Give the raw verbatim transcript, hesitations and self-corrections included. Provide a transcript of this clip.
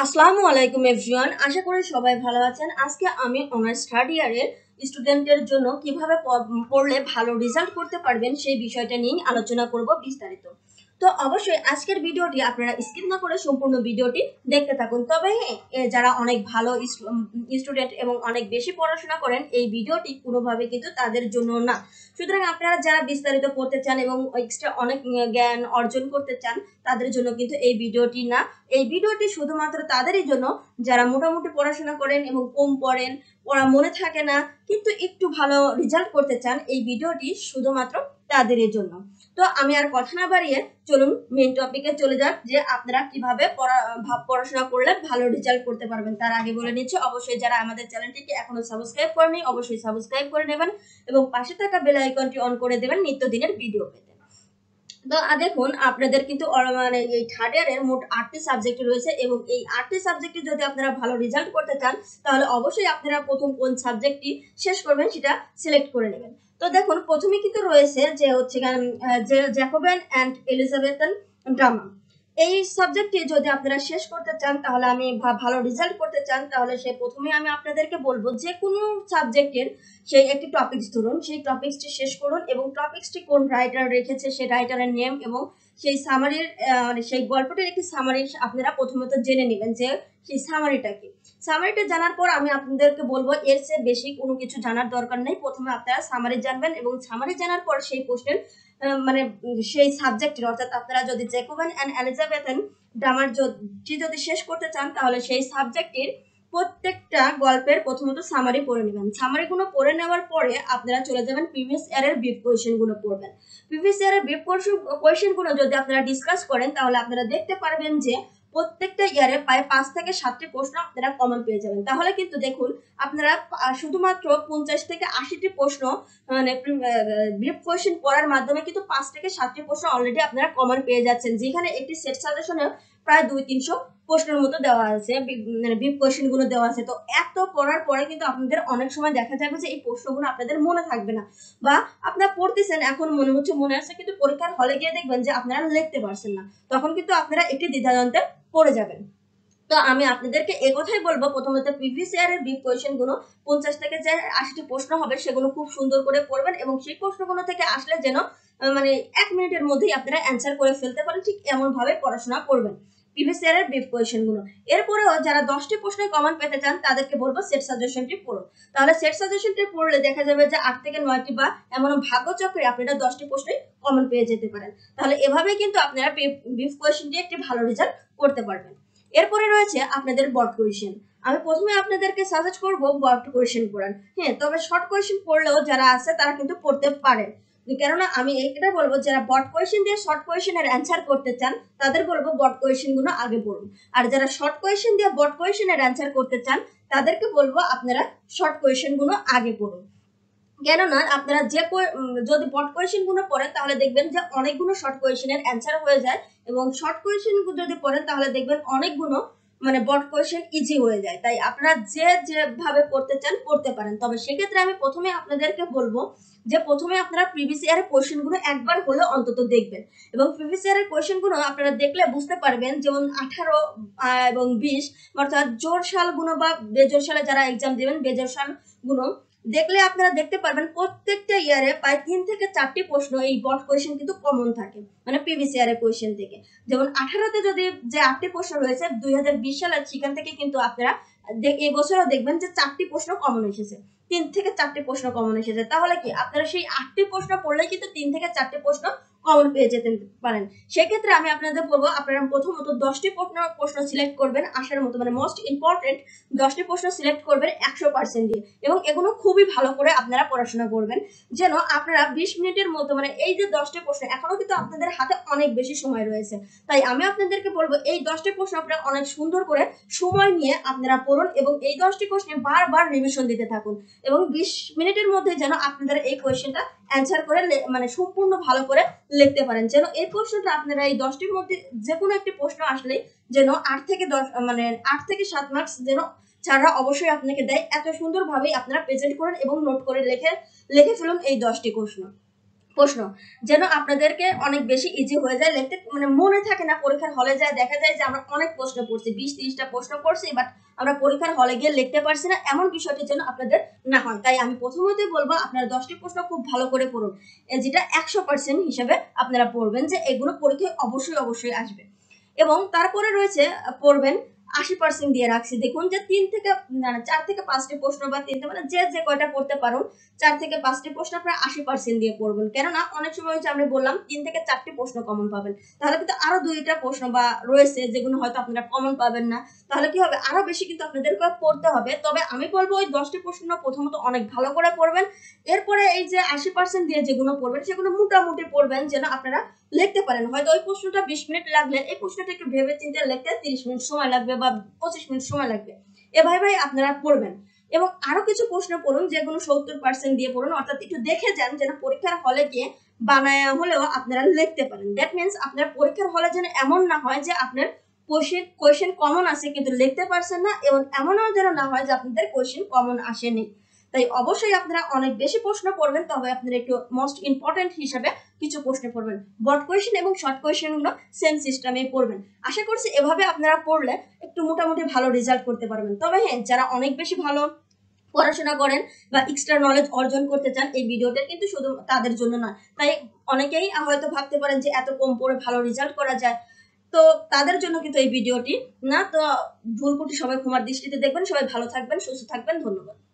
আসসালামু আলাইকুম এভরিওয়ান, আশা করি সবাই ভালো আছেন। আজকে আমি অনার্স থার্ড ইয়ারের স্টুডেন্টের জন্য কিভাবে পড়লে ভালো রেজাল্ট করতে পারবেন সেই বিষয়টা নিয়ে আলোচনা করব বিস্তারিত। তো অবশ্যই আজকের ভিডিওটি আপনারা স্কিপ না করে সম্পূর্ণ ভিডিওটি দেখতে থাকুন। তবে যারা অনেক ভালো স্টুডেন্ট এবং অনেক বেশি পড়াশোনা করেন, এই ভিডিওটি কোনোভাবে কিন্তু তাদের জন্য না। সুতরাং আপনারা যারা বিস্তারিত পড়তে চান এবং এক্সট্রা অনেক জ্ঞান অর্জন করতে চান, তাদের জন্য কিন্তু এই ভিডিওটি না। এই ভিডিওটি শুধুমাত্র তাদেরই জন্য যারা মোটামুটি পড়াশোনা করেন এবং কম পড়েন, পড়া মনে থাকে না কিন্তু একটু ভালো রেজাল্ট করতে চান, এই ভিডিওটি শুধুমাত্র তাদেরই জন্য। তো আমি আর কথা না বাড়িয়ে চলুন মেইন টপিকে চলে যাক, যে আপনারা কিভাবে পড়াশোনা করলে ভালো রেজাল্ট করতে পারবেন। তার আগে বলে নিচ্ছি, অবশ্যই যারা আমাদের চ্যানেলটিকে এখনো সাবস্ক্রাইব করেনি অবশ্যই সাবস্ক্রাইব করে নেবেন এবং পাশে থাকা বেল আইকনটি অন করে দেবেন নিত্যদিনের ভিডিও পেতে। তো দেখুন, আপনাদের কিন্তু মানে এই থার্ড ইয়ারের মোট আটটি সাবজেক্ট রয়েছে এবং এই আটটি সাবজেক্টে যদি আপনারা ভালো রেজাল্ট করতে চান, তাহলে অবশ্যই আপনারা প্রথম কোন সাবজেক্টটি শেষ করবেন সেটা সিলেক্ট করে নেবেন। তো দেখুন, প্রথমে কিন্তু রয়েছে যে হচ্ছে জ্যাকোবিয়ান অ্যান্ড এলিজাবেথান ড্রামা। এই সাবজেক্টটি যদি আপনারা শেষ করতে চান, তাহলে আমি ভালো রেজাল্ট করতে চান, তাহলে সে প্রথমে আমি আপনাদেরকে বলবো যে কোনো সাবজেক্টের সেই একটি টপিকস ধরুন, সেই টপিকসটি শেষ করুন এবং টপিকসটি কোন রাইটার রেখেছে সেই রাইটারের নেম এবং সেই সামারির সেই গল্পটির একটি সামারি আপনারা প্রথমত জেনে নেবেন যে সেই সামারিটা কি। সামারিটা জানার পর আমি আপনাদেরকে বলবো এর চেয়ে বেশি কোনো কিছু জানার দরকার নেই। প্রথমে আপনারা সামারি জানবেন এবং সামারি জানার পর সেই প্রশ্নের মানে সেই সাবজেক্টের, অর্থাৎ আপনারা যদি জ্যাকোবিয়ান অ্যান্ড এলিজাবেথান ড্রামার যদি শেষ করতে চান, তাহলে সেই সাবজেক্টের প্রত্যেকটা গল্পের প্রথমত সামারি পড়ে নেবেন। সামারিগুলো পড়ে নেওয়ার পরে আপনারা চলে যাবেন প্রিভিয়াস ইয়ারের ব্রিফ কোয়েশ্চেনগুলো পড়বেন। প্রিভিয়াস ইয়ারের ব্রিফ কোয়েশ্চেনগুলো যদি আপনারা ডিসকাস করেন, তাহলে আপনারা দেখতে পারবেন যে প্রত্যেকটা ইয়ারে প্রায় পাঁচ থেকে সাতটি প্রশ্ন আপনারা কমন পেয়ে যাবেন। তাহলে কিন্তু দেখুন, আপনারা শুধুমাত্র পঞ্চাশ থেকে আশিটি প্রশ্ন মানে ব্রিফ কোয়েশ্চেন পড়ার মাধ্যমে কিন্তু পাঁচ থেকে সাতটি প্রশ্ন অলরেডি আপনারা কমন পেয়ে যাচ্ছেন, যেখানে একটি সেট সাজেশনে প্রায় দুই তিনশো প্রশ্নের মতো দেওয়া আছে, মানে ব্রিফ কোয়েশ্চেন গুলো দেওয়া আছে। তো এত পড়ার পরে কিন্তু আপনাদের অনেক সময় দেখা যাবে যে এই প্রশ্নগুলো আপনাদের মনে থাকবে না, বা আপনারা পড়তেছেন এখন মনে হচ্ছে মনে আছে, কিন্তু পরীক্ষার হলে গিয়ে দেখবেন যে আপনারা লিখতে পারছেন না, তখন কিন্তু আপনারা একটি দ্বিধাদ্বন্দ্বে পড়ে যাবেন। তো আমি আপনাদেরকে এই কথাই বলবো, প্রথমত প্রিভিয়াস ইয়ারের ব্রিফ কোয়েশ্চেন গুলো পঞ্চাশ থেকে যে আশিটি প্রশ্ন হবে সেগুলো খুব সুন্দর করে পড়বেন এবং সেই প্রশ্নগুলো থেকে আসলে যেন মানে এক মিনিটের মধ্যেই আপনারা অ্যান্সার করে ফেলতে পারেন, ঠিক এমন ভাবে পড়াশোনা করবেন প্রিভিয়াস ইয়ারের ব্রিফ কোয়েশ্চেন গুলো। এরপরেও যারা দশটি প্রশ্নে কমন পেতে চান, তাদেরকে বলবো সেট সাজেশনটি পড়ুন। তাহলে সেট সাজেশনটি পড়লে দেখা যাবে যে আট থেকে নয়টি বা এমন ভাগ্যচক্রে আপনারা দশটি প্রশ্নে কমন পেয়ে যেতে পারেন। তাহলে এভাবেই কিন্তু আপনারা ব্রিফ কোয়েশ্চেন দিয়ে একটি ভালো রেজাল্ট করতে পারবেন। এরপরে রয়েছে আপনাদের বর্ড কোয়েশ্চেন। আমি প্রথমে আপনাদেরকে সাজেস্ট করবো বর্ড কোয়েশ্চেন পড়ান। হ্যাঁ, তবে শর্ট কোয়েশ্চেন পড়লেও যারা আছে তারা কিন্তু পড়তে পারেন, কেননা আমি এটা বলবো যারা বর্ড কোয়েশ্চেন দিয়ে শর্ট কোয়েশ্চেনের অ্যান্সার করতে চান, তাদের বলবো বর্ড কোয়েশ্চেন গুলো আগে পড়ুন। আর যারা শর্ট কোয়েশ্চেন দিয়ে বর্ড কোয়েশ্চেনের অ্যান্সার করতে চান, তাদেরকে বলবো আপনারা শর্ট কোয়েশ্চেন গুলো আগে পড়ুন। কেননা আপনারা যে যদি বর্ড কোয়েশ্চেন গুলো পড়েন, তাহলে দেখবেন যে অনেকগুলো শর্ট কোয়েশ্চেনের অ্যান্সার হয়ে যায় এবং শর্ট কোয়েশ্চেন যদি পড়েন, তাহলে দেখবেন অনেকগুলো মানে বর্ড কোয়েশ্চেন ইজি হয়ে যায়। তাই আপনারা যে যেভাবে পড়তে চান পড়তে পারেন। তবে সেক্ষেত্রে আমি প্রথমে আপনাদেরকে বলবো যে প্রথমে আপনারা প্রিভিয়াস ইয়ারের কোয়েশ্চেন গুলো একবার হলে অন্তত দেখবেন এবং প্রিভিয়াস ইয়ারের কোয়েশ্চেন গুলো আপনারা দেখলে বুঝতে পারবেন, যেমন আঠারো এবং বিশ, অর্থাৎ জোর সাল গুলো বা বেজোর সালে যারা এক্সাম দেবেন, বেজোর সাল গুলো দেখলে আপনারা দেখতে পারবেন প্রত্যেকটা ইয়ারে প্রায় তিন থেকে চারটি প্রশ্ন এই বর্ড কোয়েশ্চেন কিন্তু কমন থাকে, মানে প্রিভিয়াস ইয়ারের কোয়েশ্চেন থেকে। যেমন আঠারোতে যদি যে আটটি প্রশ্ন রয়েছে দুই হাজার বিশ সালের, সেখান থেকে কিন্তু আপনারা এই বছরও দেখবেন যে চারটি প্রশ্ন কমন এসেছে, তিন থেকে চারটি প্রশ্ন কমন এসেছে। তাহলে কি আপনারা সেই আটটি প্রশ্ন পড়লেই কিন্তু তিন থেকে চারটি প্রশ্ন কমন পেয়ে যেতে পারেন। সেক্ষেত্রে আমি আপনাদের বলবো আপনারা প্রথমত দশটি প্রশ্ন প্রশ্ন সিলেক্ট করবেন আসার মতো, মানে মোস্ট ইম্পর্টেন্ট দশটি প্রশ্ন সিলেক্ট করবেন একশো পার্সেন্ট দিয়ে এবং এগুলো খুবই ভালো করে আপনারা পড়াশোনা করবেন, যেন আপনারা বিশ মিনিটের মতো, মানে এই যে দশটি প্রশ্ন এখনো কিন্তু আপনাদের হাতে অনেক বেশি সময় রয়েছে। তাই আমি আপনাদেরকে বলবো এই দশটি প্রশ্ন আপনারা অনেক সুন্দর করে সময় নিয়ে আপনারা পড়ুন এবং এই দশটি কোশ্চেন বারবার রিভিশন দিতে থাকুন এবং বিশ মিনিটের মধ্যে যেন আপনারা এই কোয়েশ্চেনটা অ্যান্সার করে মানে সম্পূর্ণ ভালো করে লিখতে পারেন, যেন এই প্রশ্নটা আপনারা এই দশটির মধ্যে যে কোনো একটি প্রশ্ন আসলে যেন আট থেকে দশ মানে আট থেকে সাত মার্কস যেন ছাড়া অবশ্যই আপনাকে দেয়। এত সুন্দরভাবে আপনারা প্রেজেন্ট করেন এবং নোট করে লিখে লিখে ফেলুন এই দশটি প্রশ্ন। প্রশ্ন যেন আপনাদেরকে অনেক বেশি ইজি হয়ে যায় লিখতে, মানে মনে থাকে না। পরীক্ষার হলে যায় দেখা যায় যে আমরা অনেক প্রশ্ন পড়ছি, বিশ ত্রিশটা প্রশ্ন পড়ছি, বাট আমরা পরীক্ষার হলে গিয়ে লিখতে পারছি না, এমন বিষয়টি যেন আপনাদের না হয়। তাই আমি প্রথমতই বলবো আপনারা দশটি প্রশ্ন খুব ভালো করে পড়ুন, যেটা একশো পার্সেন্ট হিসেবে আপনারা পড়বেন যে এগুলো পরীক্ষায় অবশ্যই অবশ্যই আসবে। এবং তারপরে রয়েছে পড়বেন আশি পার্সেন্ট দিয়ে রাখছি। দেখুন যে তিন থেকে চার থেকে পাঁচটি প্রশ্ন বা তিনটে, মানে যে যে কয়টা পড়তে পারুন, চার থেকে পাঁচটি প্রশ্ন আপনারা আশি পার্সেন্ট দিয়ে পড়বেন। কেননা অনেক সময় হচ্ছে আমরা বললাম তিন থেকে চারটি প্রশ্ন কমন পাবেন, তাহলে কিন্তু আরো দুইটা প্রশ্ন বা রয়েছে যেগুলো হয়তো আপনারা কমন পাবেন না, তাহলে কি হবে আরো বেশি কিন্তু আপনাদেরকে পড়তে হবে। তবে আমি বলবো ওই দশটি প্রশ্ন প্রথমত অনেক ভালো করে পড়বেন, এরপরে এই যে আশি পার্সেন্ট দিয়ে যেগুলো পড়বেন সেগুলো মোটামুটি পড়বেন যেন আপনারা লিখতে পারেন। হয়তো ওই প্রশ্নটা বিশ মিনিট লাগলে এই প্রশ্নটা একটু ভেবে চিন্তে লিখতে তিরিশ মিনিট সময় লাগবে বা পঁচিশ মিনিট সময় লাগবে, এভাবে আপনারা পড়বেন। এবং আরো কিছু প্রশ্ন পড়ুন যেগুলো সত্তর পার্সেন্ট দিয়ে পড়ুন, অর্থাৎ একটু দেখে যান যেন পরীক্ষার হলে গিয়ে বানায় হলেও আপনারা লিখতে পারেন। দ্যাট মিনস আপনার পরীক্ষার হলে যেন এমন না হয় যে আপনার কোশ্চেন কোশ্চেন কমন আছে কিন্তু লিখতে পারছেন না, এবং এমনও যেন না হয় যে আপনাদের কোশ্চেন কমন আসেনি। তাই অবশ্যই আপনারা অনেক বেশি প্রশ্ন পড়বেন, তবে আপনারা একটু মোস্ট ইম্পর্টেন্ট হিসেবে কিছু প্রশ্ন পড়বেন। বড় কোয়েশ্চেন এবং শর্ট কোয়েশ্চেন গুলো সেম সিস্টেমে পড়বেন। আশা করছি এভাবে আপনারা পড়লে একটু মোটামুটি ভালো রেজাল্ট করতে পারবেন। তবে হ্যাঁ, যারা অনেক বেশি ভালো পড়াশোনা করেন বা এক্সট্রা নলেজ অর্জন করতে চান, এই ভিডিওটা কিন্তু শুধু তাদের জন্য না। তাই অনেকেই হয়তো ভাবতে পারেন যে এত কম পড়ে ভালো রেজাল্ট করা যায়, তো তাদের জন্য কিন্তু এই ভিডিওটি না। তো ভুল ত্রুটি সবাই ক্ষমার দৃষ্টিতে দেখবেন। সবাই ভালো থাকবেন, সুস্থ থাকবেন, ধন্যবাদ।